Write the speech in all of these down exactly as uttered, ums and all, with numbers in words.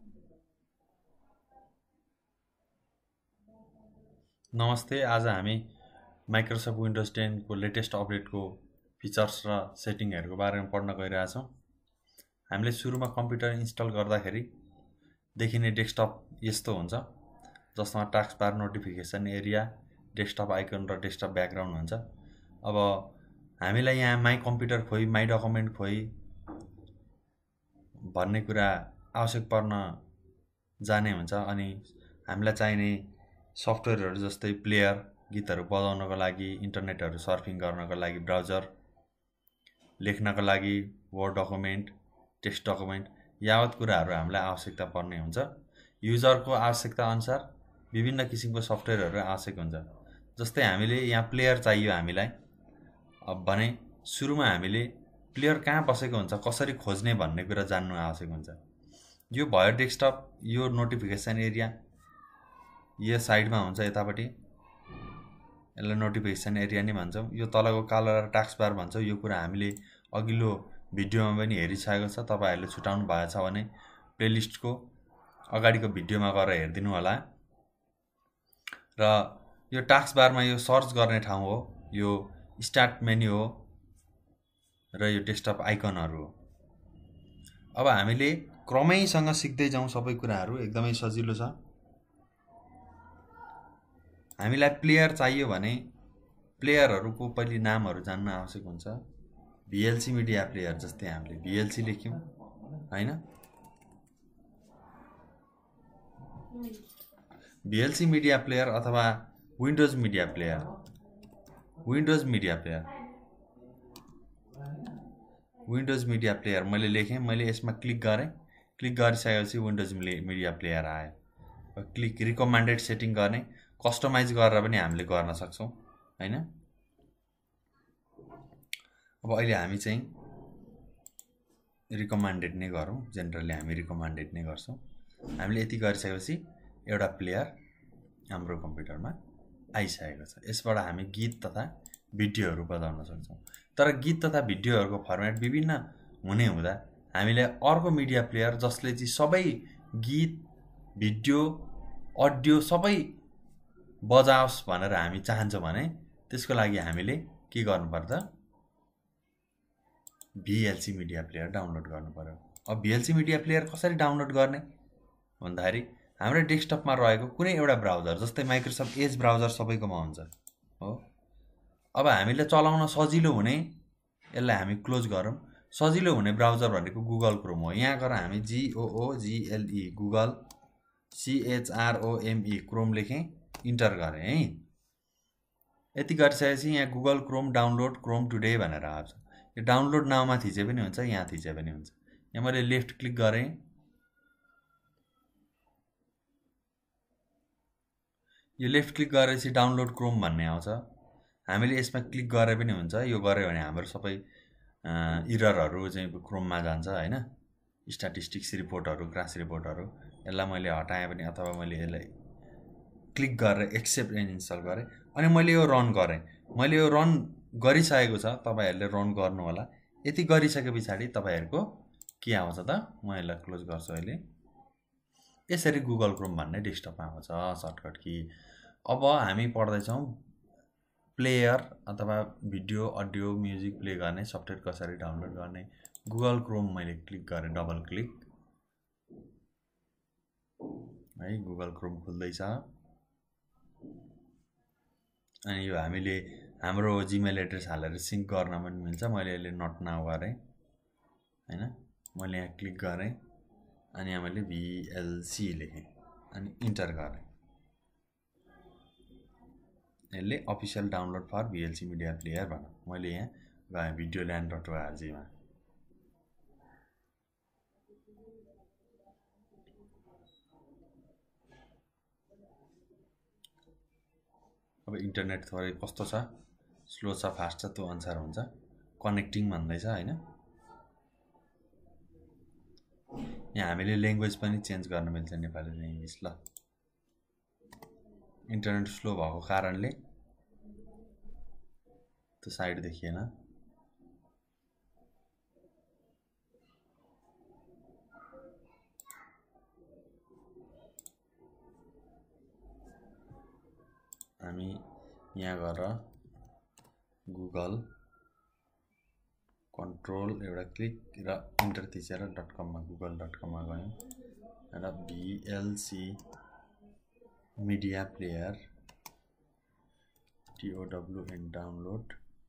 नमस्ते। आज हामी माइक्रोसफ्ट विन्डोज टेन को लेटेस्ट अपडेटको फिचर्स र सेटिङहरूको बारेमा पढ्न गइरहेछौँ। हामीले सुरुमा कम्प्युटर इन्स्टल गर्दाखेरि देखिने डेस्कटप यस्तो हुन्छ, जसमा taskbar, notification area, desktop icon र डेस्कटप ब्याकग्राउन्ड हुन्छ। अब हामीलाई यहाँ माई कम्प्युटर खोइ, माई डकुमेन्ट खोइ भन्ने कुरा आवश्यक पर्न जाने हुन्छ। अनि हामीलाई चाहिने सफ्टवेयरहरू जस्तै प्लेयर, गीतहरू बजाउनको लागि, इन्टरनेटहरू सर्फिङ गर्नको लागि ब्राउजर, लेख्नको लागि वर्ड डकुमेन्ट, टेक्स्ट डकुमेन्ट, यावत कुराहरू हामीलाई आवश्यकता पर्ने हुन्छ। युजरको आवश्यकता अनुसार विभिन्न किसिमको सफ्टवेयरहरू आवश्यक हुन्छ। जस्तै हामीले यहाँ प्लेयर चाहियो हामीलाई अब भने सुरुमा हामीले प्लेयर कहाँ बसेको हुन्छ, कसरी खोज्ने भन्ने कुरा जान्नु आवश्यक हुन्छ। यो भयो डेस्कटप, यो नोटिफिकेसन एरिया यो साइडमा हुन्छ यतापट्टि, यसलाई नोटिफिकेसन एरिया नै भन्छौँ। यो तलको कालो टास्क बार भन्छौँ। यो कुरा हामीले अघिल्लो भिडियोमा पनि हेरिसकेको छ। तपाईँहरूले छुटाउनु भएको छ भने प्लेलिस्टको अगाडिको भिडियोमा गएर हेरिदिनु होला। र यो टास्क बारमा यो सर्च गर्ने ठाउँ हो, यो स्टार्ट मेन्यु हो र यो डेस्कटप आइकनहरू हो। अब हामीले क्रमैसँग सिक्दै जाउँ, सबै कुराहरू एकदमै सजिलो छ। हामीलाई प्लेयर चाहियो भने प्लेयरहरूको पहिले नामहरू जान्न आवश्यक हुन्छ। भिएलसी मिडिया प्लेयर जस्तै हामीले भिएलसी लेख्यौँ हैन। भिएलसी मिडिया प्लेयर अथवा Windows media player, Windows media player Windows media player मैले लेखेँ। मैले यसमा क्लिक गरेँ। क्लिक गरिसकेपछि विन्डोज मिडिया प्लेयर आयो। क्लिक रिकमेन्डेड सेटिङ गर्ने, कस्टमाइज गरेर पनि हामीले गर्न सक्छौँ हैन। अब अहिले हामी चाहिँ रिकमेन्डेड नै गरौँ। जेनरली हामी रिकमेन्डेड नै गर्छौँ। हामीले यति गरिसकेपछि एउटा प्लेयर हाम्रो कम्प्युटरमा आइसकेको छ। यसबाट हामी गीत तथा भिडियोहरू बजाउन सक्छौँ। तर गीत तथा भिडियोहरूको फर्मेट विभिन्न हुने हुँदा हामीले अर्को मिडिया प्लेयर जसले चाहिँ सबै गीत, भिडियो, अडियो सबै बजाओस् भनेर हामी चाहन्छौँ भने त्यसको लागि हामीले के गर्नुपर्छ, भिएलसी मिडिया प्लेयर डाउनलोड गर्नु पर्यो। अब भिएलसी मिडिया प्लेयर कसरी डाउनलोड गर्ने भन्दाखेरि हाम्रो डेस्कटपमा रहेको कुनै एउटा ब्राउजर, जस्तै माइक्रोसफ्ट एज ब्राउजर सबैकोमा हुन्छ हो। अब हामीले चलाउन सजिलो हुने, यसलाई हामी क्लोज गरौँ। सजिलो हुने ब्राउजर भनेको गुगल क्रोम हो। यहाँ गएर हामी जिओओजिएलई गुगल सिएचआरओएमई क्रोम लेखेँ, इन्टर गरेँ है। यति गरिसकेपछि यहाँ Google Chrome download Chrome today भनेर आउँछ। यो डाउनलोड नाउमा थिचे पनि हुन्छ, यहाँ थिचे पनि हुन्छ। यहाँ मैले लेफ्ट क्लिक गरेँ। यो लेफ्ट क्लिक गरेपछि डाउनलोड क्रोम भन्ने आउँछ। हामीले यसमा क्लिक गरे पनि हुन्छ। यो गऱ्यो भने हाम्रो सबै इररहरू चाहिँ क्रोममा जान्छ हैन। स्ट्याटिस्टिक्स रिपोर्टहरू, क्रास रिपोर्टहरू, यसलाई मैले हटाएँ पनि अथवा मैले यसलाई क्लिक गरेर एक्सेप्ट एन्ड इन्स्टल गरेँ अनि मैले यो रन गरेँ। मैले यो रन गरिसकेको छ, तपाईँहरूले रन गर्नु होला। यति गरिसके पछाडि तपाईँहरूको के आउँछ त, म यसलाई क्लोज गर्छु अहिले। यसरी गुगल क्रोम भन्ने डेस्कटपमा आउँछ सर्टकट की। अब हामी पढ्दैछौँ प्लेयर अथवा भिडियो, अडियो, म्युजिक प्ले गर्ने सफ्टवेयर कसरी डाउनलोड गर्ने। गुगल क्रोम मैले क्लिक गरेँ, डबल क्लिक है, गुगल क्रोम खुल्दैछ। अनि यो हामीले हाम्रो जिमेल एड्रेस हालेर सिङ्क गर्न पनि मिल्छ। मैले यसले नट नाउ गरेँ हैन। मैले यहाँ क्लिक गरेँ अनि यहाँ मैले भिएलसी लेखेँ अनि इन्टर गरेँ। यसले official download for VLC media player भन। मैले यहाँ गएँ भिडियो ल्यान्ड डट ओआरजीमा। अब इन्टरनेट थोरै कस्तो छ, स्लो छ, फास्ट छ, त्यो अनुसार हुन्छ। कनेक्टिङ भन्दैछ हैन। यहाँ हामीले ल्याङ्ग्वेज पनि चेन्ज गर्न मिल्छ, नेपाली र इङ्ग्लिस। ल इन्टरनेट स्लो भएको कारणले त्यो साइड देखिएन। हामी यहाँ गएर गुगल कन्ट्रोल एउटा क्लिक र इन्टर थिचेर डट कममा गुगल डट कममा गयौँ र VLC media player T O W N download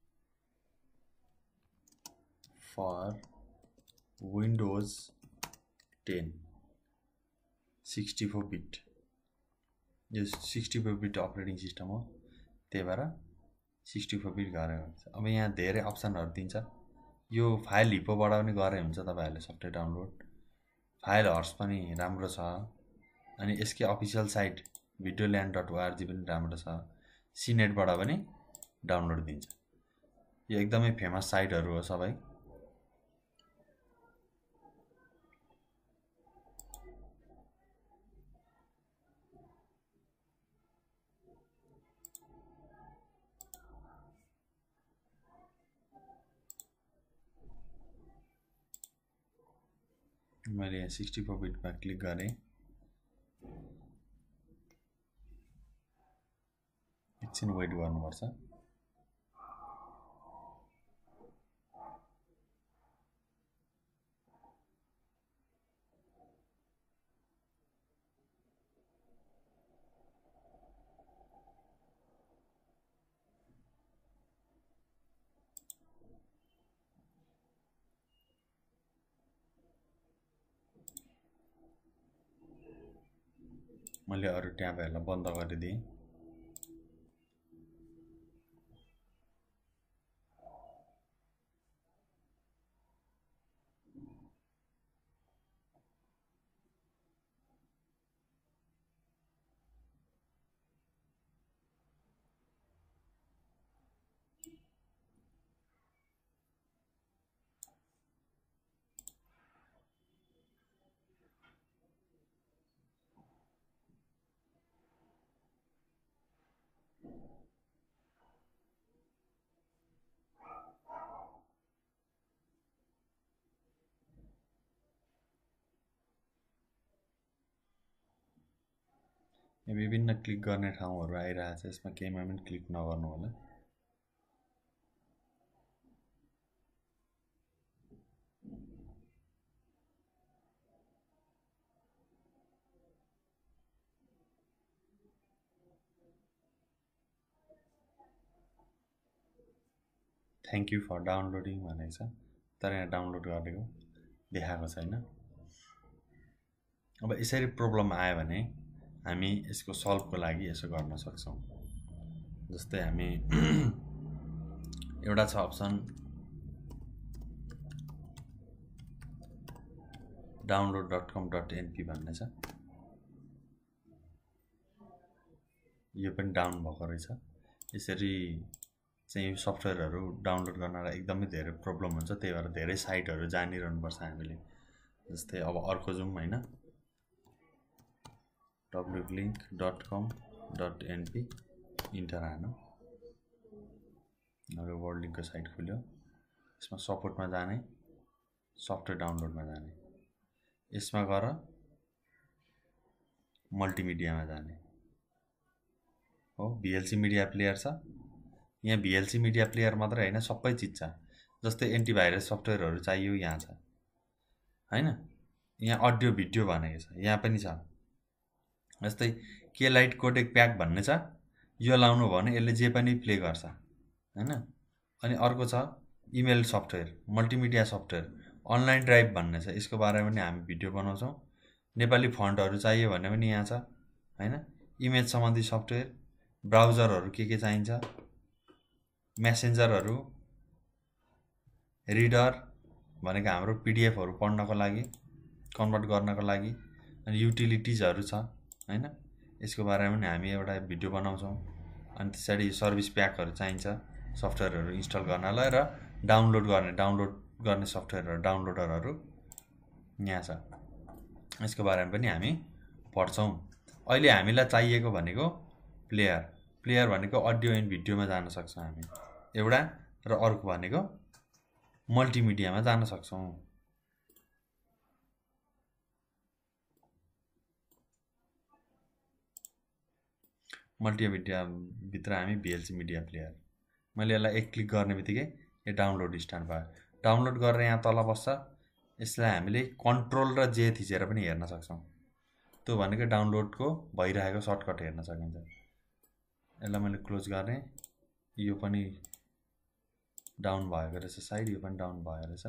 for Windows ten sixty four bit यो sixty four bit operating system हो त्यही भएर सिक्सटी फोर बिट गरेको हुन्छ। अब यहाँ धेरै अप्सनहरू दिन्छ यो फाइल हिपोबाट पनि गरे हुन्छ तपाईहरुले सफ्टवेयर डाउनलोड फाइल हर्स पनि राम्रो छ अनि यसकै official site VideoLAN dot O R G पनि राम्रो छ सिनेटबाट पनि डाउनलोड दिन्छ यो एकदमै फेमस साइटहरू हो सबै मैले यहाँ सिक्सटी फोर बिटमा क्लिक गरेँ एकछिन वेट गर्नुपर्छ मैले अरु ट्याबहरुलाई बन्द गरिदिएँ विभिन्न क्लिक गर्ने ठाउँहरु आइरहेछ यसमा केहीमा पनि क्लिक नगर्नु होला थ्यांक यू फर डाउनलोडिङ भनेको छ तर यहाँ डाउनलोड गरेको देखाएको छैन अब यसरी प्रब्लम आयो भने हामी यसको सल्भको लागि यसो गर्न सक्छौं जस्तै हामी एउटा छ option download dot com dot N P भन्ने छ यो पनि डाउन भएको रहेछ यसरी चाहिँ सफ्टवेयरहरु डाउनलोड गर्नलाई एकदमै धेरै प्रब्लम हुन्छ त्यही भएर धेरै साइटहरु जानिरहनु पर्छ हामीले जस्तै अब अर्को जुम हैन wlink dot com dot N P enter हानु अब वर्ल्डलिंकको साइट खुल्यो यसमा सपोर्टमा जाने सफ्टवेयर डाउनलोडमा जाने यसमा गएर मल्टिमिडियामा जाने हो भिएलसी मिडिया प्लेयर छ यहाँ भिएलसी मिडिया प्लेयर मात्र हैन सबै चीज छ जस्तै एन्टिभाइरस सफ्टवेयरहरु चाहियो यहाँ छ हैन यहाँ अडियो भिडियो भनेको छ यहाँ पनि छ जस्तै के लाइट कोडेक प्याक भन्ने छ यो लाउनु भने यसले जे पनि प्ले गर्छ हैन अनि अर्को छ email software multimedia software online drive भन्ने छ यसको बारेमा पनि हामी भिडियो बनाउँछौं नेपाली फन्टहरु चाहियो भने पनि यहाँ छ हैन इमेज सम्बन्धी सफ्टवेयर ब्राउजरहरु के के चाहिन्छ मेसेन्जरहरु रिडर भनेको हाम्रो पीडीएफ हरु पढ्नको लागि कन्भर्ट गर्नको लागि अनि युटिलिटिजहरु छ हैन यसको बारेमा पनि हामी एउटा भिडियो बनाउँछौं अनि त्यसैले सर्भिस प्याकहरु चाहिन्छ सफ्टवेयरहरु इन्स्टल गर्नलाई र डाउनलोड गर्ने डाउनलोड गर्ने सफ्टवेयरहरु डाउनलोडरहरु यहाँ छ यसको बारेमा पनि हामी पढ्छौं अहिले हामीलाई चाहिएको भनेको प्लेयर प्लेयर भनेको अडियो एन्ड भिडियोमा जान सक्छौं हामी एउटा र अर्को भनेको मल्टिमिडियामा जान सक्छौं मल्टिमिडिया भित्र हामी भिएलसी मिडिया प्लेयर मैले यसलाई एक क्लिक गर्ने बित्तिकै यो डाउनलोड स्टार्ट भयो। डाउनलोड गरेर यहाँ तल बस्छ। यसलाई हामीले कन्ट्रोल र जे थिचेर पनि हेर्न सक्छौँ। त्यो भनेको डाउनलोडको भइरहेको सर्टकट हेर्न सकिन्छ। यसलाई मैले क्लोज गर्ने। यो पनि डाउन भएको रहेछ साइड, यो पनि डाउन भएको रहेछ।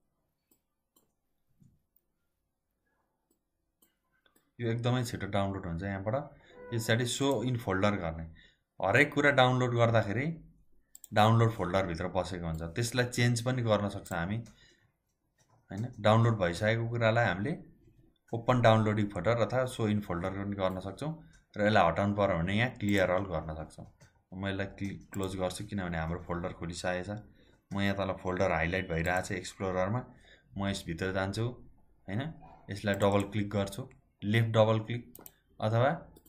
यो एकदमै छिटो डाउनलोड हुन्छ यहाँबाट। यसरी सो इन फोल्डर गर्ने, हरेक कुरा डाउनलोड गर्दाखेरि डाउनलोड फोल्डरभित्र बसेको हुन्छ। त्यसलाई चेन्ज पनि गर्न सक्छ हामी हैन। डाउनलोड भइसकेको कुरालाई हामीले ओपन डाउनलोडिङ फोल्डर अथवा सो इन फोल्डर पनि गर्न सक्छौँ र यसलाई हटाउनु पर्यो भने यहाँ क्लियर अल गर्न सक्छौँ। म यसलाई क्लोज गर्छु किनभने हाम्रो फोल्डर खोलिसकेको छ। म यहाँ तल फोल्डर हाइलाइट भइरहेको छ एक्सप्लोररमा। म यसभित्र जान्छु हैन। यसलाई डबल क्लिक गर्छु, लेफ्ट डबल क्लिक अथवा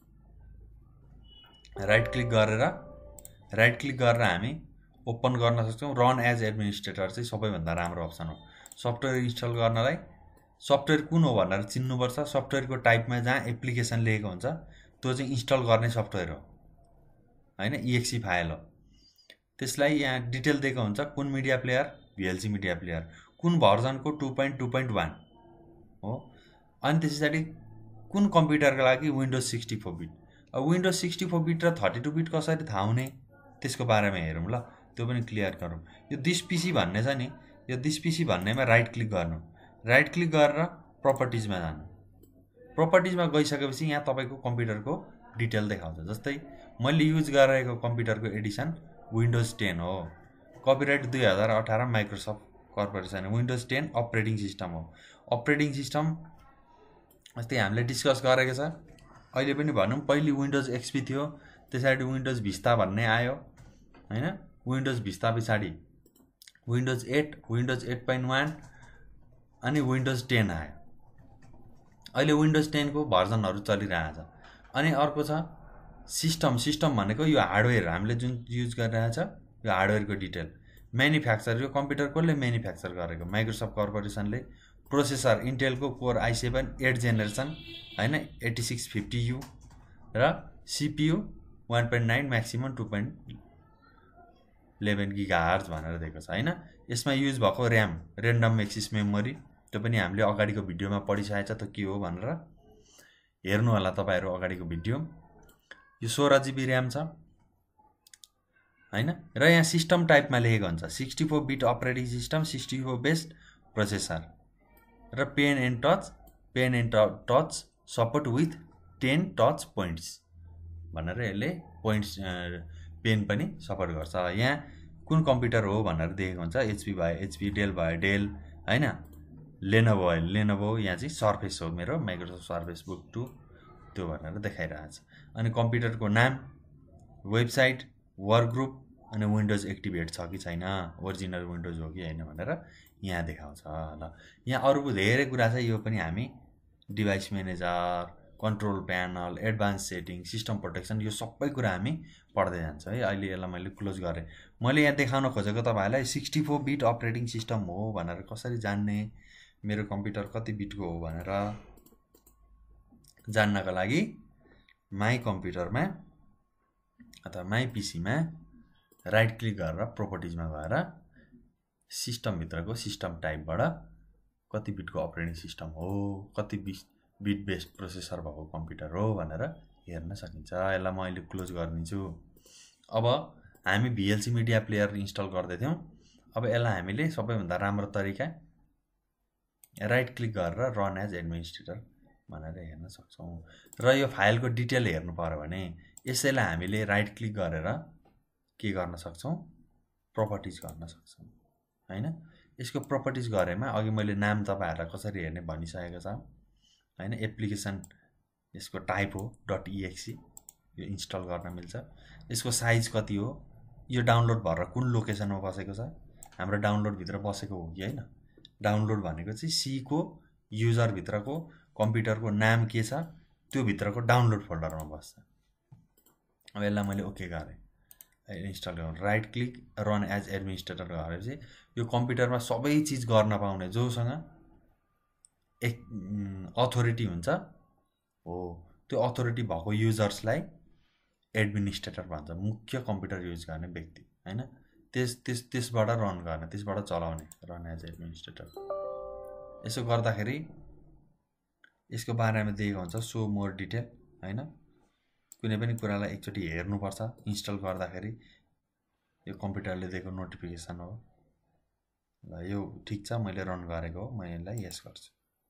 राइट क्लिक गरेर राइट क्लिक गरेर हामी ओपन गर्न सक्छौँ। रन एज एडमिनिस्ट्रेटर चाहिँ सबैभन्दा राम्रो अप्सन हो। सफ्टवेयर इन्स्टल गर्नलाई सफ्टवेयर कुन हो भनेर चिन्नुपर्छ। सफ्टवेयरको टाइपमा जहाँ एप्लिकेसन लेखेको हुन्छ त्यो चाहिँ इन्स्टल गर्ने सफ्टवेयर हो हैन, इएक्सी फाइल हो। त्यसलाई यहाँ डिटेल दिएको हुन्छ, कुन media player, VLC media player, कुन भर्जनको two point two point one हो। अनि त्यस पछाडि कुन कम्प्युटरको लागि विन्डोज सिक्सटी फोर बिट। अब विन्डोज सिक्सटी फोर बिट र थर्टी टू बिट कसरी थाहा हुने त्यसको बारेमा हेरौँ ल, त्यो पनि क्लियर गरौँ। यो दिस पिसी भन्ने छ नि, यो दिस पिसी भन्नेमा राइट क्लिक गर्नु, राइट क्लिक गरेर प्रपर्टिजमा जानु। प्रपर्टिजमा गइसकेपछि यहाँ तपाईँको कम्प्युटरको डिटेल देखाउँछ। जस्तै मैले युज गरिरहेको कम्प्युटरको एडिसन विन्डोज टेन हो। कपिराइट दुई हजार अठार Microsoft corporation, Windows ten operating system हो। अपरेटिङ सिस्टम अस्ति हामीले डिस्कस गरेको छ, अहिले पनि भनौँ। पहिले विन्डोज एक्सपी थियो, त्यसरी विन्डोज भिस्ता भन्ने आयो हैन। विन्डोज भिस्ता पछाडि Windows eight, Windows eight point one अनि विन्डोज टेन आयो। अहिले विन्डोज टेनको भर्जनहरू चलिरहेछ। अनि अर्को छ सिस्टम। सिस्टम भनेको यो हार्डवेयर हामीले जुन युज गरिरहेछ यो हार्डवेयरको डिटेल। म्यानुफ्याक्चर, यो कम्प्युटर कसले म्यानुफ्याक्चर गरेको, माइक्रोसफ्ट कर्पोरेसनले। प्रोसेसर इन्टेलको core i seven eight generation हैन, एट्टी सिक्स फिफ्टी यू र CPU one point nine maximum two point eleven gigahertz भनेर दिएको छ हैन। यसमा युज भएको ऱ्याम रेन्डम एक्सेस मेमोरी, त्यो पनि हामीले अगाडिको भिडियोमा पढिसकेको छ त्यो के हो भनेर हेर्नु होला तपाईहरु अगाडिको भिडियो। यो सोह्र जिबी ऱ्याम छ हैन। र यहाँ सिस्टम टाइपमा लेखेको हुन्छ sixty four bit operating system, sixty four based processor र pen and touch, pen and touch support with ten touch points भनेर यसले पोइन्ट्स पेन पनि सपोर्ट गर्छ। यहाँ कुन कम्प्युटर हो भनेर दिएको हुन्छ, एचपी भयो एचपी, डेल भयो डेल हैन, लेनोभो भयो लेनोभो। यहाँ चाहिँ सर्फेस हो मेरो, माइक्रोसफ्ट सर्फेस बुक टू त्यो भनेर देखाइरहेछ। अनि कम्प्युटरको नाम, वेबसाइट, वर्क ग्रुप अनि विन्डोज एक्टिभेट छ कि छैन, ओरिजिनल विन्डोज हो कि हैन भनेर यहाँ देखाउँछ ल। यहाँ अरूको धेरै कुरा छ, यो पनि हामी device manager, control panel, advance setting, system protection, यो सबै कुरा हामी पढ्दै जान्छ है। अहिले यसलाई मैले क्लोज गरेँ। मैले यहाँ देखाउन खोजेको तपाईहरुलाई sixty four bit operating system हो भनेर कसरी जान्ने, मेरो कम्प्युटर कति बिटको हो भनेर जान्नको लागि माई कम्प्युटरमा अथवा माई पिसीमा राइट क्लिक गरेर प्रोपर्टिजमा गएर सिस्टम भित्रको सिस्टम टाइपबाट कति बिटको अपरेटिङ सिस्टम हो, कति बिट बेस्ड प्रोसेसर भएको कम्प्युटर हो भनेर हेर्न सकिन्छ। यसलाई म अहिले क्लोज गर्दिन्छु। अब हामी भिएलसी मिडिया प्लेयर इन्स्टल गर्दै थियौं। अब यसलाई हामीले सबैभन्दा राम्रो तरिका राइट क्लिक गरेर रन एज एडमिनिस्ट्रेटर भनेर हेर्न सक्छौं। र यो फाइलको डिटेल हेर्नु पर्यो भने यसैलाई हामीले राइट क्लिक गरेर के गर्न सक्छौं, प्रोपर्टिज गर्न सक्छौं हैन। यसको प्रोपर्टिज गरेमा अघि मैले नाम तपाईहरुलाई कसरी हेर्ने भनिसकेको छ हैन। एप्लिकेसन यसको टाइप हो .exe, यो इन्स्टल गर्न मिल्छ। यसको साइज कति हो, यो डाउनलोड भएर कुन लोकेसनमा बसेको छ, हाम्रो डाउनलोड भित्र बसेको हो कि हैन। डाउनलोड भनेको चाहिँ सी को युजर भित्रको कम्प्युटरको नाम के छ त्यो भित्रको डाउनलोड फोल्डरमा बस्छ। अब यसलाई मैले ओके गरे, इन्स्टल गर्न right click run as administrator गरेपछि यो कम्प्युटरमा सबै चीज गर्न पाउने जोसँग एक अथोरिटी हुन्छ हो, त्यो अथोरिटी भएको युजर्सलाई एडमिनिस्ट्रेटर भन्छ, मुख्य कम्प्युटर युज गर्ने व्यक्ति हैन। त्यस त्यस त्यसबाट रन गर्ने, त्यसबाट चलाउने, रन एज एडमिनिस्ट्रेटर। यसो गर्दाखेरि यसको बारेमा दिएको हुन्छ सो मोर डिटेल हैन। कुनै पनि कुरालाई एकचोटि हेर्नुपर्छ इन्स्टल गर्दाखेरि। यो कम्प्युटरले दिएको नोटिफिकेसन हो। ल यो ठिक छ, मैले रन गरेको हो, म यसलाई यस गर्छु।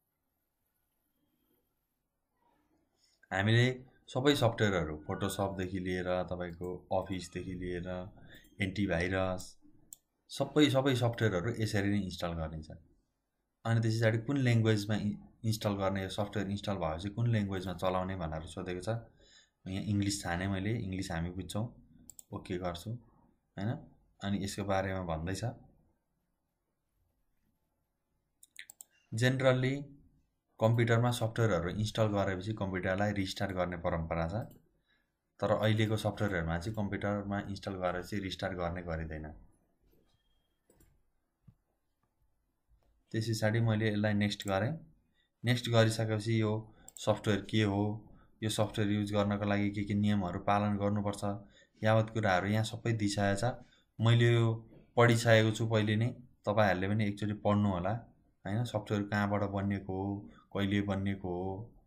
हामीले सबै सफ्टवेयरहरू फोटोसपदेखि लिएर तपाईको अफिसदेखि लिएर एन्टिभाइरस सबै सबै सफ्टवेयरहरू यसरी नै इन्स्टल गरिन्छ। अनि त्यस पछाडि कुन ल्याङ्ग्वेजमा इन्स्टल गर्ने, यो सफ्टवेयर इन्स्टल भएपछि कुन ल्याङ्ग्वेजमा चलाउने भनेर सोधेको छ। यहाँ इङ्ग्लिस छाने मैले, इङ्ग्लिस हामी बुझ्छौँ, ओके गर्छु हैन। अनि यसको बारेमा भन्दैछ जेनरली कम्प्युटरमा सफ्टवेयरहरू इन्स्टल गरेपछि कम्प्युटरलाई रिस्टार्ट गर्ने परम्परा छ। तर अहिलेको सफ्टवेयरहरूमा चाहिँ कम्प्युटरमा इन्स्टल गरेपछि रिस्टार्ट गर्ने गरिँदैन। त्यस पछाडि मैले यसलाई नेक्स्ट गरेँ। नेक्स्ट गरिसकेपछि यो सफ्टवेयर के हो, यो सफ्टवेयर युज गर्नको लागि के के नियमहरू पालन गर्नुपर्छ, यावत कुराहरू यहाँ सबै दिइसकेको छ। मैले यो पढिसकेको छु पहिले नै, तपाईहरुले पनि एकचोटि पढ्नु होला हैन। सफ्टवेयर कहाँबाट बनिएको हो, कहिले बनिएको हो,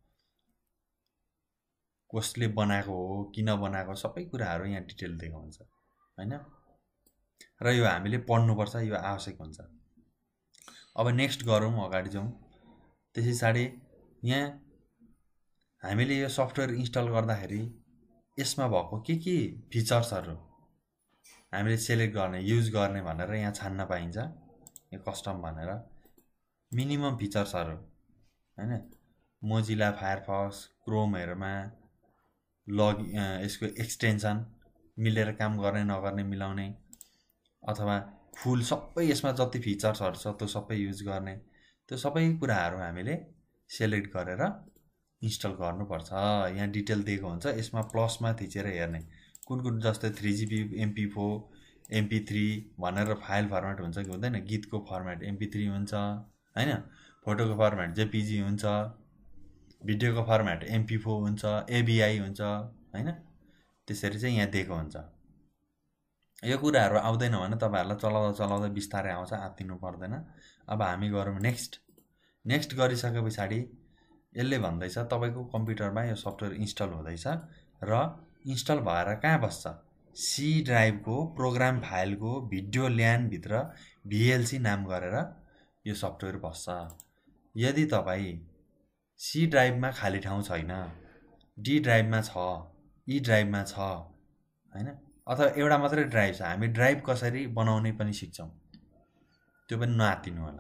कसले बनाएको हो, किन बनाएको, सबै कुराहरू यहाँ डिटेल दिएको हुन्छ हैन। र यो हामीले पढ्नुपर्छ, यो आवश्यक हुन्छ। अब नेक्स्ट गरौँ, अगाडि जाउँ। त्यसै पछाडि यहाँ हामीले यो सफ्टवेयर इन्स्टल गर्दाखेरि यसमा भएको के के फिचर्सहरू हामीले सेलेक्ट गर्ने, युज गर्ने भनेर यहाँ छान्न पाइन्छ। यो कस्टम भनेर मिनिमम फिचर्सहरू हैन। मोजिला फायरफक्स, क्रोमहरुमा लग यसको एक्सटेन्सन मिलेर काम गर्ने नगर्ने मिलाउने, अथवा फुल सबै यसमा जति फिचर्सहरू छ त्यो सबै युज गर्ने, त्यो सबै कुराहरू हामीले सेलेक्ट गरेर इन्स्टल गर्नुपर्छ। यहाँ डिटेल दिएको हुन्छ। यसमा प्लसमा थिचेर हेर्ने कुन कुन, जस्तै three GB, MP four, MP three भनेर फाइल फर्मेट हुन्छ कि हुँदैन। गीतको फर्मेट एमपी थ्री हुन्छ हैन, फोटोको फर्मेट जेपीजी हुन्छ, भिडियोको फर्मेट एमपी फोर हुन्छ, एबीआई हुन्छ हैन। त्यसरी चाहिँ यहाँ दिएको हुन्छ। यो कुराहरू आउँदैन भने तपाईहरुलाई चलाउँदा चलाउँदा बिस्तारै आउँछ, आत्तिनु पर्दैन। अब हामी गरौँ नेक्स्ट। नेक्स्ट गरिसके पछाडि यसले भन्दैछ तपाईको कम्प्युटरमा यो सफ्टवेयर इन्स्टल हुँदैछ र इन्स्टल भएर कहाँ बस्छ, सी ड्राइभको प्रोग्राम फाइलको भिडियो ल्यान भित्र भिएलसी नाम गरेर यो सफ्टवेयर बस्छ। यदि तपाई सी ड्राइभमा खाली ठाउँ छैन, डी ड्राइभमा छ, ई ड्राइभमा छ हैन, अथवा एउटा मात्रै ड्राइभ छ, हामी ड्राइभ कसरी बनाउने पनि सिक्छौं, त्यो पनि नआत्तिनु होला।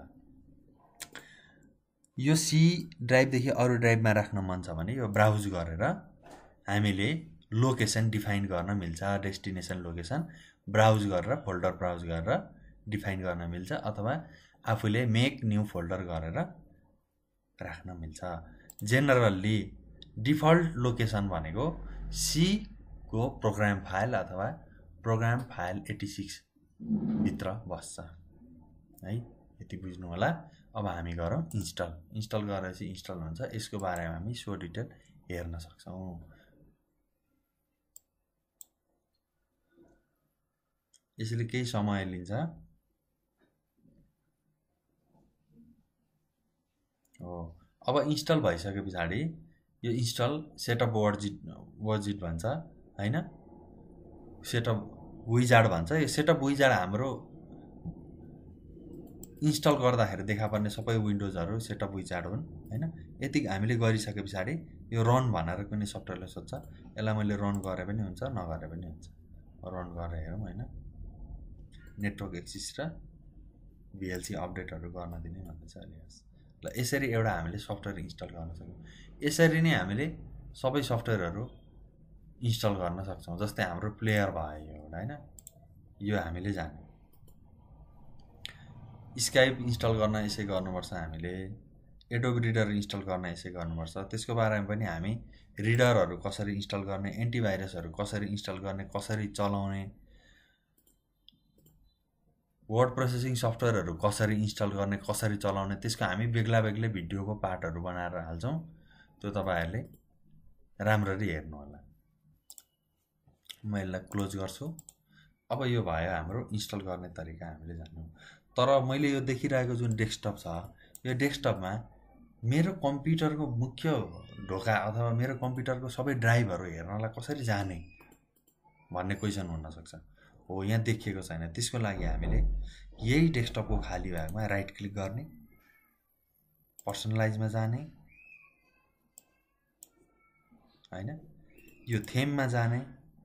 यो सी ड्राइभदेखि अरू ड्राइभमा राख्न मन छ भने यो ब्राउज गरेर हामीले लोकेसन डिफाइन गर्न मिल्छ। डेस्टिनेसन लोकेसन ब्राउज गरेर, फोल्डर ब्राउज गरेर डिफाइन गर्न मिल्छ, अथवा आफूले मेक न्यू फोल्डर गरेर राख्न मिल्छ। जेनरली डिफल्ट लोकेसन भनेको सी को प्रोग्राम फाइल अथवा प्रोग्राम फाइल एटी सिक्स भित्र बस्छ है। यति बुझ्नु होला। अब हामी गरौँ इन्स्टल। इन्स्टल गरेपछि इन्स्टल हुन्छ। यसको बारेमा हामी सो डिटेल हेर्न सक्छौं। यसले केही समय लिन्छ। हो, अब इन्स्टल भइसके पछाडि यो इन्स्टल सेटअप वर्जिट वर्जिट भन्छ हैन, सेटअप विजार्ड भन्छ। यो सेटअप विजार्ड हाम्रो इन्स्टल गर्दाखेरि देखा पर्ने सबै विन्डोजहरु सेटअप विजार्ड हुन् हैन। यति हामीले गरिसके पछाडि यो रन भनेर कुनै सफ्टवेयरले सोध्छ। यसलाई मैले रन गरे पनि हुन्छ, नगरे पनि हुन्छ। रन गरेर हेरौँ हैन। नेटवर्क एक्सेस र भिएलसी अपडेटहरु गर्न दिने भन्दैछ अलियास। ल यसरी एउटा हामीले सफ्टवेयर इन्स्टल गर्न सक्छौं। यसरी नै हामीले सबै सफ्टवेयरहरु इन्स्टल गर्न सक्छौं। जस्तै हाम्रो प्लेयर भयो एउटा हैन, यो हामीले जान्यौं। स्काइप इन्स्टल गर्न यसै गर्नुपर्छ हामीले। एडोब रिडर इन्स्टल गर्न यसै गर्नुपर्छ। त्यसको बारेमा पनि हामी रिडरहरु कसरी इन्स्टल गर्ने, एन्टिभाइरसहरु कसरी इन्स्टल गर्ने, कसरी चलाउने, वर्ड प्रोसेसिङ सफ्टवेयरहरु कसरी इन्स्टल गर्ने, कसरी चलाउने, त्यसको हामी बेग्ला बेग्लै भिडियोको पार्टहरु बनाएर हाल्छौं। त्यो तपाईहरुले राम्ररी हेर्नु होला। म यसलाई क्लोज गर्छु। अब यो भयो हाम्रो इन्स्टल गर्ने तरिका हामीले जान्यौँ। तर मैले यो देखिरहेको जुन डेस्कटप छ, यो डेस्कटपमा मेरो कम्प्युटरको मुख्य ढोका अथवा मेरो कम्प्युटरको सबै ड्राइभहरू हेर्नलाई कसरी जाने भन्ने क्वेसन हुनसक्छ। हो, यहाँ देखिएको छैन। त्यसको लागि हामीले यही डेस्कटपको खाली भागमा राइट क्लिक गर्ने, पर्सनलाइजमा जाने हैन, यो थेममा जाने,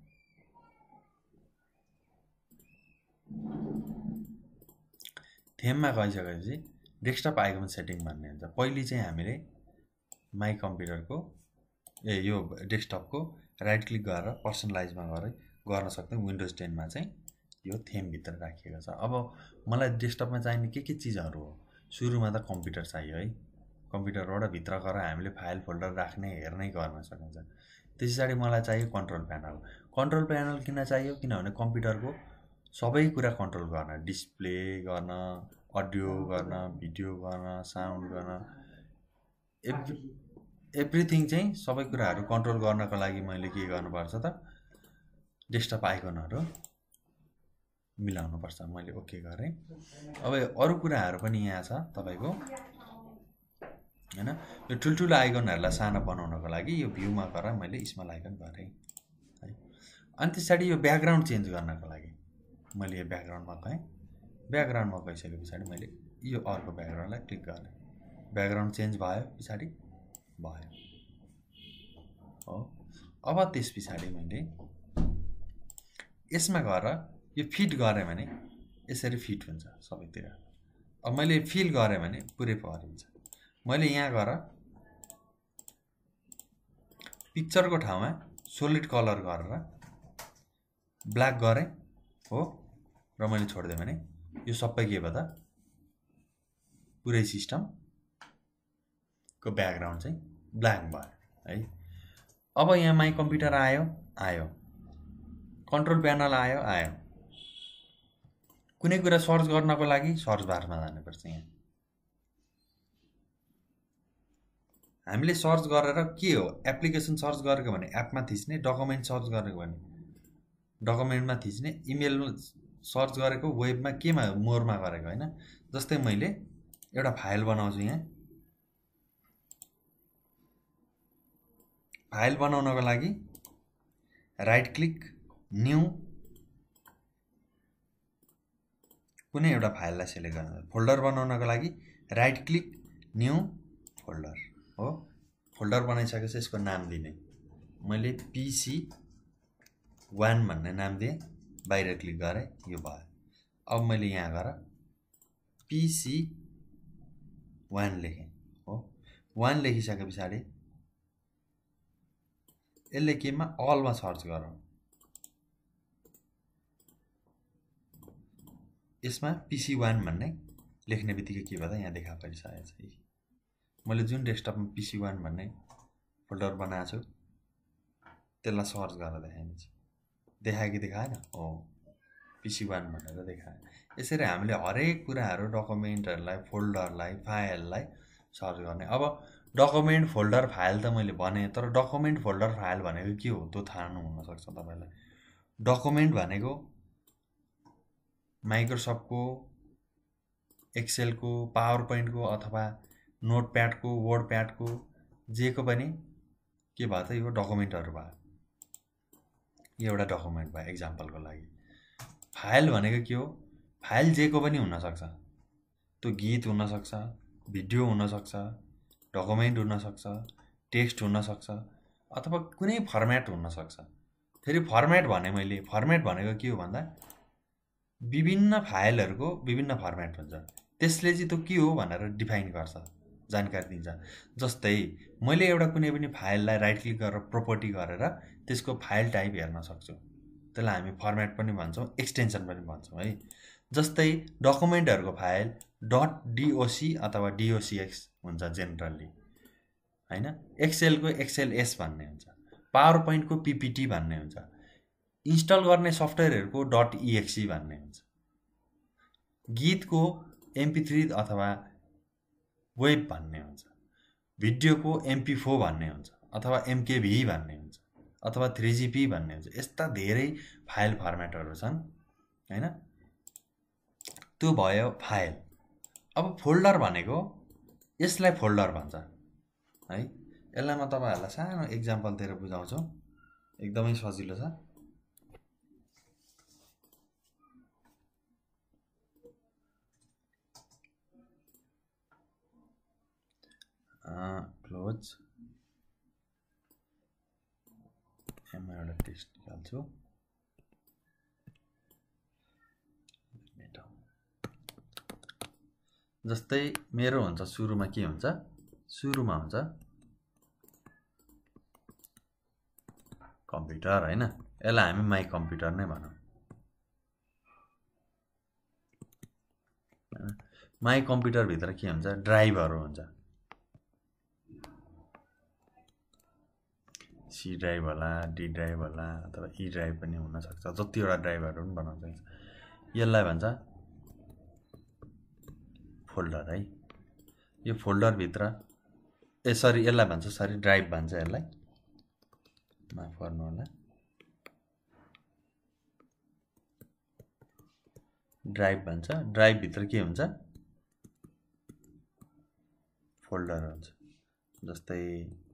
थेममा गइसकेपछि डेस्कटप आइकन सेटिङ भन्ने हुन्छ। पहिले चाहिँ हामीले माई कम्प्युटरको ए यो डेस्कटपको राइट क्लिक गरेर पर्सनलाइजमा गएर गर्न सक्छौँ। विन्डोज टेनमा चाहिँ यो थेमभित्र राखिएको छ। अब मलाई डेस्कटपमा चाहिने के के चिजहरू हो? सुरुमा त कम्प्युटर चाहियो है। कम्प्युटरबाट भित्र गएर हामीले फाइल फोल्डर राख्ने हेर्नै गर्न सकिन्छ। त्यस पछाडि मलाई चाहियो कन्ट्रोल प्यानल। कन्ट्रोल प्यानल किन चाहियो? किनभने कम्प्युटरको सबै कुरा कन्ट्रोल गर्न, डिस्प्ले गर्न, अडियो गर्न, भिडियो गर्न, साउन्ड गर्न, एभ्री एभ्रिथिङ चाहिँ सबै कुराहरू कन्ट्रोल गर्नको लागि मैले के गर्नुपर्छ त? डेस्कटप आइकनहरू मिलाउनुपर्छ। मैले ओके गरेँ। अब अरू कुराहरू पनि यहाँ छ तपाईँको हैन। यो ठुल्ठुलो आइकनहरूलाई सानो बनाउनको लागि यो भ्यूमा गएर मैले स्मल आइकन गरेँ है। अनि त्यस पछाडि यो ब्याकग्राउन्ड चेन्ज गर्नको लागि मैले यो ब्याकग्राउन्डमा गएँ। ब्याकग्राउन्डमा गइसके पछाडि मैले यो अर्को ब्याकग्राउन्डलाई क्लिक गरेँ। ब्याकग्राउन्ड चेन्ज भयो, पछाडि भयो हो। अब त्यस पछाडि मैले यसमा गएर यो फिट गरेँ भने यसरी फिट हुन्छ सबैतिर। अब मैले फिल गरेँ भने पुरै परिन्छ। मैले यहाँ गएर पिक्चरको ठाउँमा सोलिड कलर गरेर ब्ल्याक गरेँ हो, र मैले छोडिदिएँ भने यो सबै के भयो त? पुरै सिस्टमको ब्याकग्राउन्ड चाहिँ ब्ल्याक भयो है। अब यहाँ माई कम्प्युटर आयो आयो, कन्ट्रोल प्यानल आयो आयो। कुनै कुरा सर्च गर्नको लागि सर्च बारमा जानुपर्छ। यहाँ हामीले सर्च गरेर के हो? एप्लिकेसन सर्च गरेको भने एपमा थिच्ने, डकुमेन्ट सर्च गरेको भने डकुमेन्टमा थिच्ने, इमेलमा सर्च गरेको वेबमा केमा मोरमा गरेको हैन। जस्तै मैले एउटा फाइल बनाउँछु। यहाँ फाइल बनाउनको लागि राइट क्लिक, न्यू, कुनै एउटा फाइललाई सिलेक्ट गर्नु। फोल्डर बनाउनको लागि राइट क्लिक, न्यू, फोल्डर हो। फोल्डर बनाइसकेपछि यसको नाम दिने। मैले पिसी वान भन्ने नाम दिएँ, बाहिर क्लिक गरेँ, यो भयो। अब मैले यहाँ गएर पिसी वान लेखेँ हो। वान लेखिसके पछाडि यसले केमा अलमा सर्च गरौँ। यसमा पिसी वान भन्ने लेख्ने बित्तिकै के भयो त? यहाँ देखा परिसकेको छ। मैले जुन डेस्कटपमा पिसी वान भन्ने फोल्डर बनाएको छु त्यसलाई सर्च गरेर देखाइन्छ। देखायो कि देखाएन? हो, पिसी वान भनेर देखायो। यसरी हामीले हरेक कुराहरू डकुमेन्टहरूलाई, फोल्डरलाई, फाइललाई सर्च गर्ने। अब डकुमेन्ट फोल्डर फाइल त मैले भने, तर डकुमेन्ट फोल्डर फाइल भनेको के हो त्यो थाहा नहुनसक्छ तपाईँलाई। डकुमेन्ट भनेको माइक्रोसफ्टको, एक्सेलको, पावर पोइन्टको अथवा नोटप्याडको, वर्डप्याडको, जेको पनि के भयो त? यो डकुमेन्टहरू भयो। यो एउटा डकुमेन्ट भयो एक्जाम्पलको लागि। फाइल भनेको के हो? फाइल जेको पनि हुनसक्छ। त्यो गीत हुनसक्छ, भिडियो हुनसक्छ, डकुमेन्ट हुनसक्छ, टेक्स्ट हुनसक्छ, अथवा कुनै फर्मेट हुनसक्छ। फेरि फर्मेट भने मैले फर्मेट भनेको के हो भन्दा विभिन्न फाइलहरूको विभिन्न फर्मेट हुन्छ। त्यसले चाहिँ त्यो के हो भनेर डिफाइन गर्छ, जानकारी दिन्छ। जस्तै मैले एउटा कुनै पनि फाइललाई राइट क्लिक गरेर प्रोपर्टी गरेर त्यसको फाइल टाइप हेर्न सक्छु। त्यसलाई हामी फर्मेट पनि भन्छौँ, एक्सटेन्सन पनि भन्छौँ है। जस्तै डकुमेन्टहरूको फाइल डट डिओसी अथवा डिओसिएक्स हुन्छ जेनरली हैन। एक्सेलको एक्सएलएस भन्ने हुन्छ, पावर पोइन्टको पिपिटी भन्ने हुन्छ, इन्स्टल गर्ने सफ्टवेयरहरूको डट इएक्सी भन्ने हुन्छ, गीतको एमपी थ्री अथवा वेब भन्ने हुन्छ, भिडियोको एमपी फोर भन्ने हुन्छ अथवा एमकेभी भन्ने हुन्छ अथवा थ्री जीपी भन्ने हुन्छ। यस्ता धेरै फाइल फर्मेटहरू छन् हैन। त्यो भयो फाइल। अब फोल्डर भनेको यसलाई फोल्डर भन्छ है। यसलाई म तपाईहरुलाई सानो एक्जाम्पल दिएर बुझाउँछु, एकदमै सजिलो छ। क्लोज एमा एउटा टेक्स्ट निकाल्छु। जस्तै मेरो हुन्छ सुरुमा के हुन्छ, सुरुमा हुन्छ कम्प्युटर हैन। यसलाई हामी माई कम्प्युटर नै भनौँ। माई कम्प्युटर भित्र के हुन्छ, ड्राइभहरू हुन्छ। सी ड्राइभ होला, डी ड्राइभ होला, अथवा ई ड्राइभ पनि हुन सक्छ। जतिवटा ड्राइभहरू पनि बनाउन सक्छ। यसलाई भन्छ फोल्डर है। यो फोल्डर भित्र ए सरी यसलाई भन्छ सरी ड्राइभ भन्छ। यसलाई माफ गर्नु होला, ड्राइभ भन्छ। ड्राइभ भित्र के हुन्छ, फोल्डर हुन्छ। जस्तै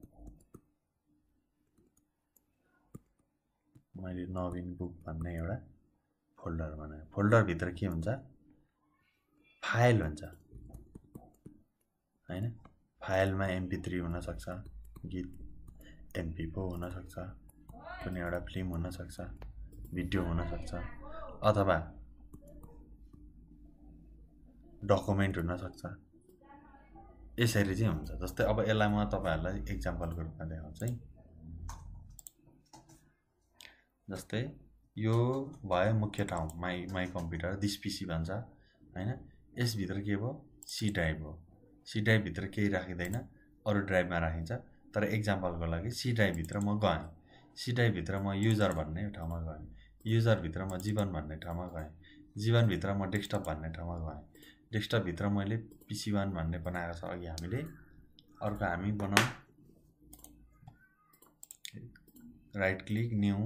मैले नवीन बुक भन्ने एउटा फोल्डर बनाएँ। फोल्डर भित्र के हुन्छ, फाइल हुन्छ हैन। फाइलमा एमपी थ्री हुन सक्छ, गीत एमपी फोर हुन सक्छ, कुनै एउटा फिल्म हुन सक्छ, भिडियो हुन सक्छ, अथवा डकुमेन्ट हुन सक्छ। यसरी चाहिँ हुन्छ। जस्तै अब यसलाई म तपाईहरुलाई एक्जाम्पलको रूपमा देखाउँछु है। जस्तै यो भयो मुख्य ठाउँ, my my computer, this PC भन्छ हैन। यसभित्र के भयो, सी ड्राइभ हो। सी ड्राइभ भित्र केही राखिदैन, अरु ड्राइभमा राखिन्छ। तर एक्जाम्पलको लागि सी ड्राइभ भित्र म गएँ। सी ड्राइभ भित्र म युजर भन्ने ठाउँमा गएँ। युजर भित्र म जीवन भन्ने ठाउँमा गएँ। जीवन भित्र म डेस्कटप भन्ने ठाउँमा गएँ। डेस्कटप भित्र मैले पीसी वन भन्ने बनाएको छ अघि हामीले। अर्को हामी बनाऊ, राइट क्लिक, न्यू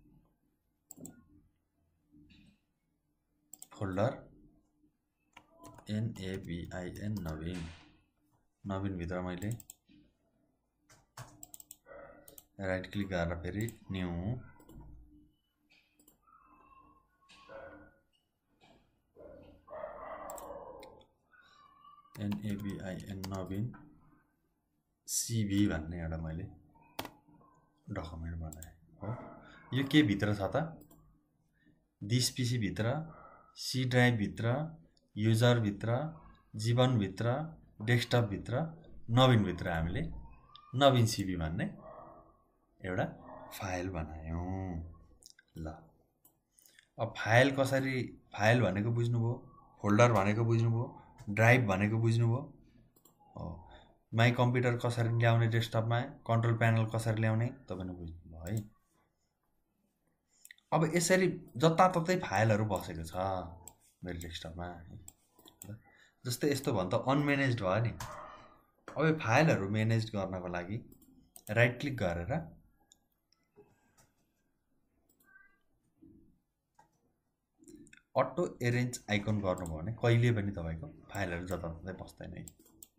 फोल्डर, एनएबिआईएन नवीन। नवीन भित्र मैले राइट क्लिक गरेर फेरि न्यू एनएबिआईएन नवीन सीबी भन्ने एउटा मैले डकुमेन्ट बनाएँ हो। यो के भित्र छ त, दिस पीसी भित्र, सी ड्राइभ भित्र, युजर भित्र, जीवन भित्र, डेस्कटप भित्र, नवीन भित्र हामीले नवीन सीबी भन्ने एउटा फाइल बनायौं। ल अब फाइल कसरी, फाइल भनेको बुझ्नुभयो, फोल्डर भनेको बुझ्नुभयो, ड्राइभ भनेको बुझ्नुभयो हो। माई कम्प्युटर कसरी ल्याउने डेस्कटपमा, कन्ट्रोल प्यानल कसरी ल्याउने तपाईले बुझ्नुभयो है। अब यसरी जताततै फाइलहरू बसेको छ मेरो डेस्कटपमा। जस्तै यस्तो भयो त अनम्यानेज्ड भयो नि। अब यो फाइलहरू म्यानेज गर्नको लागि राइट क्लिक गरेर अटो एरेन्ज आइकन गर्नुभयो भने कहिले पनि तपाईको फाइलहरू जताततै बस्दैन है।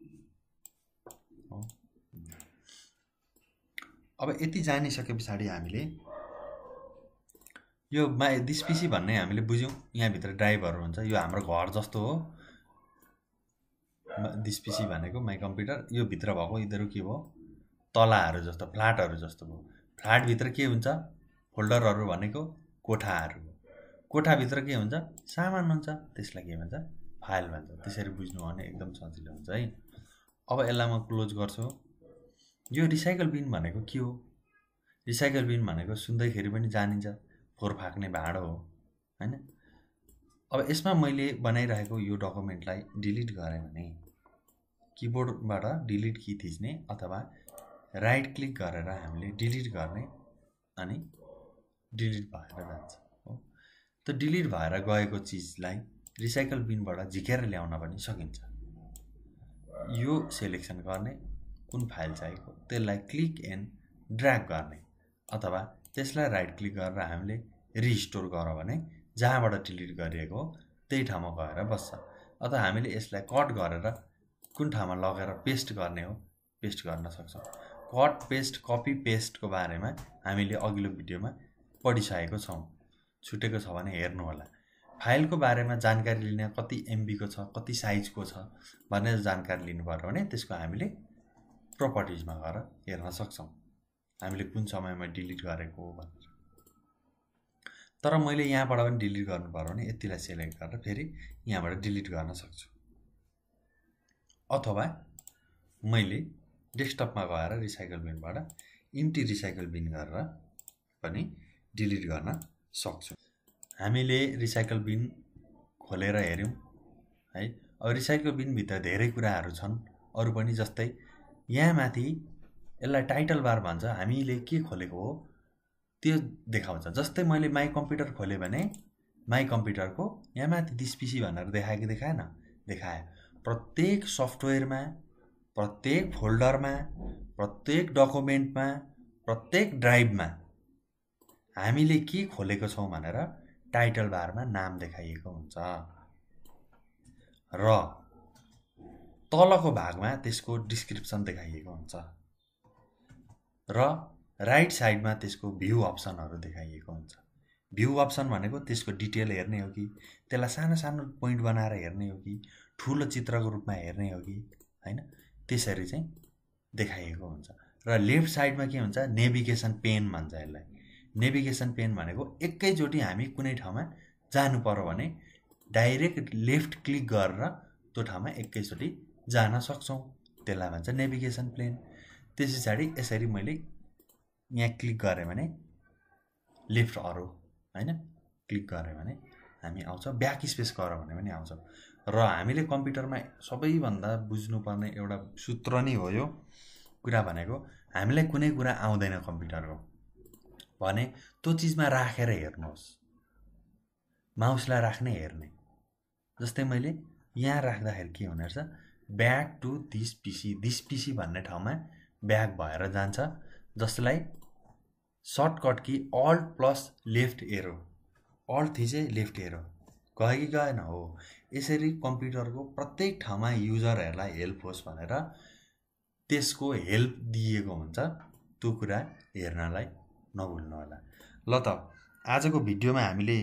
अब यति जानिसके पछाडि हामीले यो माई दिस पीसी भन्ने हामीले बुझ्यौं। यहाँ भित्र ड्राइभहरू हुन्छ। यो हाम्रो घर जस्तो हो दिस पीसी भनेको, माई कम्प्युटर। यो भित्र भएको यिनीहरू के भयो, तलाहरू जस्तो, फ्ल्याटहरू जस्तो भयो। फ्ल्याट भित्र के हुन्छ, फोल्डरहरू भनेको कोठाहरू हो। कोठा भित्र के हुन्छ, सामान हुन्छ। त्यसलाई के भन्छ, फाइल भन्छ। त्यसरी बुझ्नु भने एकदम सजिलो हुन्छ है। अब यसलाई म क्लोज गर्छु। यो रिसाइकल बिन भनेको के हो, रिसाइकल बिन भनेको सुन्दैखेरि पनि जानिन्छ फोहोर फ्याँक्ने भाँडो हो हैन। अब यसमा मैले बनाइरहेको यो डकुमेन्टलाई डिलिट गरेँ भने किबोर्डबाट डिलिट की थिच्ने अथवा राइट क्लिक गरेर हामीले डिलिट गर्ने, अनि डिलिट भएर जान्छ हो। त्यो डिलिट भएर गएको चिजलाई रिसाइकल बिनबाट झिकेर ल्याउन पनि सकिन्छ। यो सेलेक्सन गर्ने, कुन फाइल चाहिएको त्यसलाई क्लिक एन्ड ड्र्याग गर्ने, अथवा त्यसलाई राइट क्लिक गरेर हामीले रिस्टोर गर भने जहाँबाट डिलिट गरिएको हो त्यही ठाउँमा गएर बस्छ। अथवा हामीले यसलाई कट गरेर कुन ठाउँमा लगेर पेस्ट गर्ने हो पेस्ट गर्न सक्छौँ। कट पेस्ट कपी पेस्टको बारेमा हामीले अघिल्लो भिडियोमा पढिसकेको छौँ। छुटेको छ भने हेर्नु होला। फाइलको बारेमा जानकारी लिन कति एमबीको छ कति साइजको छ भनेर जानकारी लिनु पर्यो भने त्यसको हामीले प्रपर्टिजमा गएर हेर्न सक्छौँ हामीले कुन समयमा डिलिट गरेको हो भनेर। तर मैले यहाँबाट पनि डिलिट गर्नु पर्यो भने यतिलाई सेलेक्ट गरेर फेरि यहाँबाट डिलिट गर्न सक्छु। अथवा मैले डेस्कटपमा गएर रिसाइकल बिनबाट इम्टी रिसाइकल बिन गरेर पनि डिलिट गर्न सक्छु। हामीले रिसाइकल बिन खोलेर हेर्यौं है। अब रिसाइकल बिन भित्र धेरै कुराहरू छन् अरु पनि, जस्तै यहाँ माथि यसलाई टाइटल बार भन्छ। हामीले के खोलेको हो त्यो देखाउँछ। जस्तै मैले माई कम्प्युटर खोले भने माई कम्प्युटरको यहाँ माथि दिस पीसी भनेर देखायो कि देखाएन? देखायो। प्रत्येक सफ्टवेयरमा, प्रत्येक फोल्डरमा, प्रत्येक डकुमेन्टमा, प्रत्येक ड्राइभमा हामीले के खोलेको छौं भनेर टाइटल बारमा नाम देखाइएको हुन्छ र तलको भागमा त्यसको डिस्क्रिप्सन देखाइएको हुन्छ र राइट साइडमा त्यसको भ्यू अप्सनहरु देखाइएको हुन्छ। भ्यू अप्सन भनेको त्यसको डिटेल हेर्ने हो कि, त्यसलाई सानो सानो पोइन्ट बनाएर हेर्ने हो कि, ठूलो चित्रको रूपमा हेर्ने हो कि हैन, त्यसरी चाहिँ देखाइएको हुन्छ। र लेफ्ट साइडमा के हुन्छ? नेभिगेसन पेन भन्छ यसलाई। नेभिगेसन पेन भनेको एकैचोटी हामी कुनै ठाउँमा जानु पर्यो भने डाइरेक्ट लेफ्ट क्लिक गरेर त्यो ठाउँमा एकैचोटी जान सक्छौं। त्यसलाई भन्छ नेभिगेसन प्लेन। त्यसैछाडी यसरी मैले यहाँ क्लिक गरे भने लेफ्ट अरो हैन क्लिक गरे भने हामी आउँछ। ब्याक स्पेस गर भने पनि आउँछ। र हामीले कम्प्युटरमा सबैभन्दा बुझ्नुपर्ने एउटा सूत्र नै हो यो कुरा भनेको, हामीलाई कुनै कुरा आउँदैन कम्प्युटरको भने त्यो चीजमा राखेर हेर्नुहोस्। माउसलाई राख्ने हेर्ने। जस्तै मैले यहाँ राख्दाखेरि के हुने रहेछ? Back to this PC, this PC भन्ने ठाउँमा ब्याक भएर जान्छ, जसलाई shortcut key alt plus left arrow, alt थिचे लेफ्ट एरो गयो कि गएन? हो। यसरी कम्प्युटरको प्रत्येक ठाउँमा युजरहरूलाई हेल्प होस् भनेर त्यसको हेल्प दिएको हुन्छ। त्यो कुरा हेर्नलाई नभुल्नु होला। ल त आजको भिडियोमा हामीले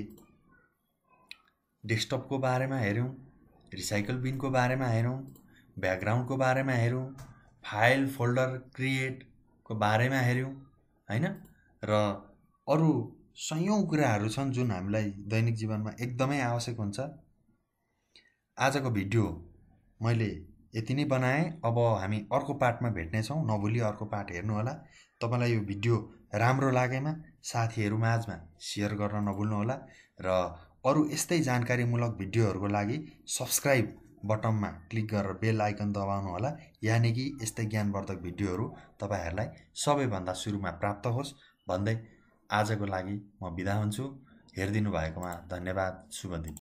डेस्कटपको बारेमा हेर्यौं, रिसाइकल बिनको बारेमा हेर्यौं, ब्याकग्राउन्डको बारेमा हेर्यौं, फाइल फोल्डर क्रिएटको बारेमा हेर्यौं हैन, र अरु सयौं कुराहरू छन् जुन हामीलाई दैनिक जीवनमा एकदमै आवश्यक हुन्छ। आजको भिडियो मैले यति नै बनाएँ। अब हामी अर्को पार्टमा भेट्ने छौं। नभुली अर्को पार्ट हेर्नु होला। तपाईलाई यो भिडियो राम्रो लागेमा साथीहरु माझमा शेयर गर्न नभुल्नु होला र अरु यस्तै जानकारीमूलक भिडियोहरुको लागि सब्स्क्राइब बटनमा क्लिक गरेर बेल आइकन दबाउनु होला, यानि कि यस्तै ज्ञानवर्धक भिडियोहरु तपाईहरुलाई सबैभन्दा सुरुमा प्राप्त होस् भन्दै आजको लागि म बिदा हुन्छु। हेरिदिनु भएकोमा धन्यवाद। शुभ दिन।